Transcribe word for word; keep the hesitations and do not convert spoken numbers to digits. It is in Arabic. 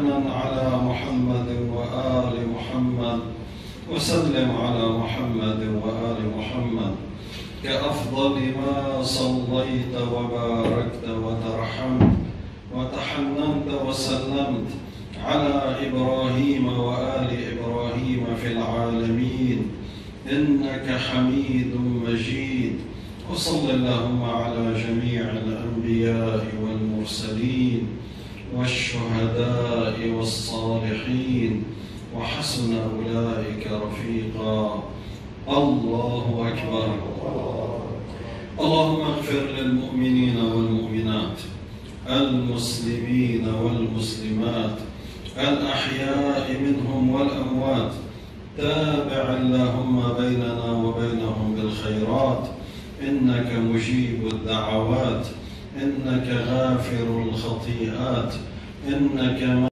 وحنن على محمد وآل محمد وسلم على محمد وآل محمد كأفضل ما صليت وباركت وترحمت وتحننت وسلمت على إبراهيم وآل إبراهيم في العالمين إنك حميد مجيد. وصل اللهم على جميع الأنبياء والمرسلين والشهداء والصالحين وحسن أولئك رفيقا. الله أكبر. اللهم اغفر للمؤمنين والمؤمنات المسلمين والمسلمات الأحياء منهم والأموات. تابع اللهم بيننا وبينهم بالخيرات إنك مجيب الدعوات إنك غافر الخطيئات إنك